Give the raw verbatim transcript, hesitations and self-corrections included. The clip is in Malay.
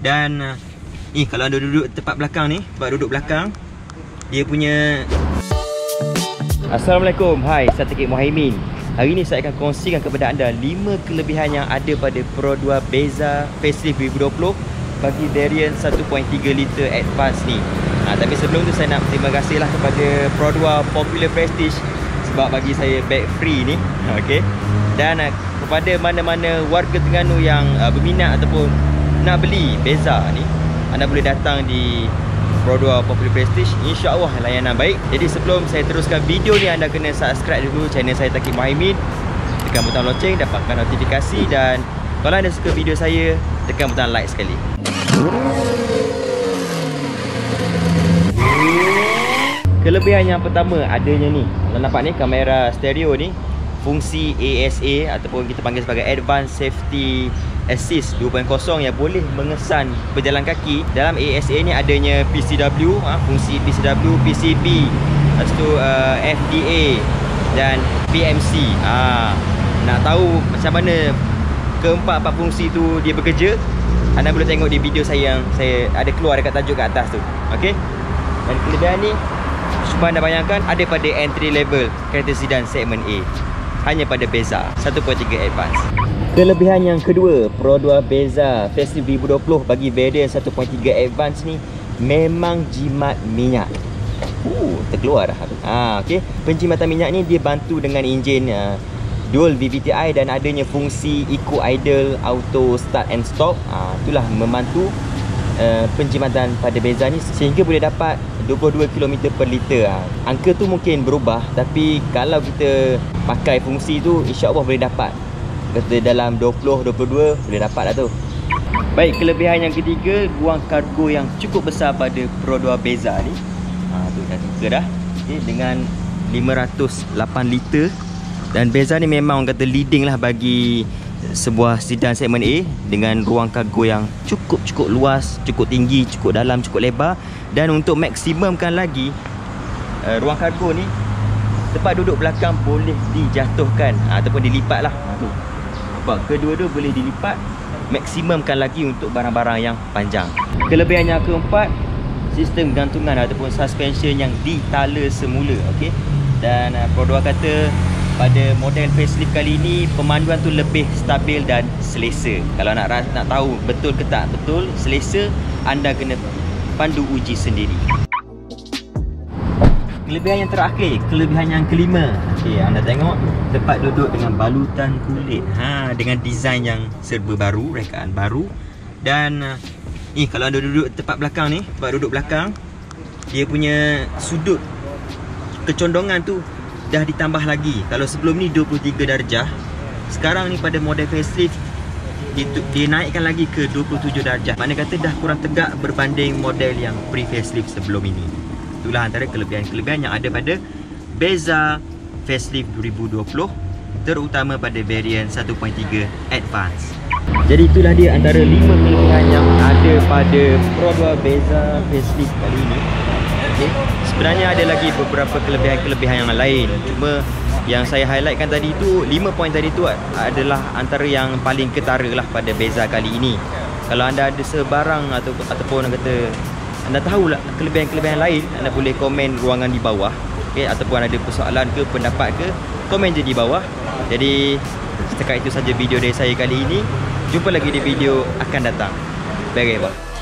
Dan uh, ni kalau anda duduk tempat belakang ni, sebab duduk belakang dia punya. Assalamualaikum, hai, saya Tekik Muhaimin. Hari ini saya akan kongsikan kepada anda lima kelebihan yang ada pada Pro dua Beza Facelift dua ribu dua puluh bagi variant satu koma tiga liter Advance ni. Ha, tapi sebelum tu saya nak terima kasihlah kepada Pro dua Popular Prestige sebab bagi saya bag free ni. Okey. Dan uh, kepada mana-mana warga Terengganu yang uh, berminat ataupun nak beli Beza ni, anda boleh datang di Pro dua Popular Prestige. InsyaAllah layanan baik. Jadi sebelum saya teruskan video ni, anda kena subscribe dulu channel saya Tekik Muhaimin. Tekan butang loceng, dapatkan notifikasi. Dan kalau anda suka video saya, tekan butang like sekali. Kelebihan yang pertama adanya ni, kalau nampak ni kamera stereo ni, fungsi A S A ataupun kita panggil sebagai Advanced Safety Assist dua titik kosong yang boleh mengesan berjalan kaki. Dalam A S A ni adanya P C W, ha, fungsi P C W, P C B, lepas tu uh, F D A dan P M C. ha, Nak tahu macam mana keempat-empat fungsi tu dia bekerja, anda boleh tengok di video saya yang saya ada keluar dekat tajuk kat atas tu. Okey. Dan kelebihan ni cuba anda bayangkan ada pada entry level kereta sedan segmen A, hanya pada Beza satu koma tiga Advance. Kelebihan yang kedua, Pro dua Beza Facelift dua ribu dua puluh bagi variant satu koma tiga Advance ni memang jimat minyak. Uh, terkeluar dah. Ha, okey. Penjimatan minyak ni dia bantu dengan enjin uh, dual V V T I dan adanya fungsi Eco Idle Auto Start and Stop. Ha, itulah membantu uh, penjimatan pada Beza ni sehingga boleh dapat dua puluh dua kilometer per liter. Ha. Angka tu mungkin berubah, tapi kalau kita pakai fungsi tu, insya-Allah boleh dapat. Kata dalam dua puluh dua puluh dua boleh dapat dah tu. Baik, kelebihan yang ketiga, ruang kargo yang cukup besar pada Pro dua Beza ni. Ha, tu dah buka dah. Okay, dengan lima ratus lapan liter. Dan Beza ni memang orang kata leading lah bagi sebuah sedan segmen A dengan ruang kargo yang cukup-cukup luas, cukup tinggi, cukup dalam, cukup lebar. Dan untuk maksimumkan lagi uh, ruang kargo ni, tempat duduk belakang boleh dijatuhkan ha, ataupun dilipat lah. Ha, tu. Sebab kedua-dua boleh dilipat, maksimumkan lagi untuk barang-barang yang panjang. Kelebihan yang keempat, sistem gantungan ataupun suspension yang ditala semula. Okey. Dan uh, Pro dua kata pada model facelift kali ini pemanduan tu lebih stabil dan selesa. Kalau nak nak tahu betul ke tak betul selesa, anda kena pandu uji sendiri. Kelebihan yang terakhir, kelebihan yang kelima. Okey, anda tengok tempat duduk dengan balutan kulit. Ha, dengan design yang serba baru, rekaan baru. Dan uh, ni kalau anda duduk tempat belakang ni, tempat duduk belakang, dia punya sudut kecondongan tu dah ditambah lagi. Kalau sebelum ni dua puluh tiga darjah, sekarang ni pada model facelift dia, dia naikkan lagi ke dua puluh tujuh darjah. Mana kata dah kurang tegak berbanding model yang pre-facelift sebelum ini. Itulah antara kelebihan-kelebihan yang ada pada Beza Facelift dua ribu dua puluh, terutama pada variant satu koma tiga Advance. Jadi itulah dia antara lima kelebihan yang ada pada Pro dua Beza Facelift kali ini. Okay. Sebenarnya ada lagi beberapa kelebihan-kelebihan yang lain. Cuma yang saya highlightkan tadi tu, lima poin tadi tu adalah antara yang paling ketara lah pada Beza kali ini. Kalau anda ada sebarang atau ataupun kata anda tahulah kelebihan-kelebihan lain, anda boleh komen ruangan di bawah. Okay, ataupun ada persoalan ke, pendapat ke, komen je di bawah. Jadi setakat itu saja video dari saya kali ini. Jumpa lagi di video akan datang. Bye bye.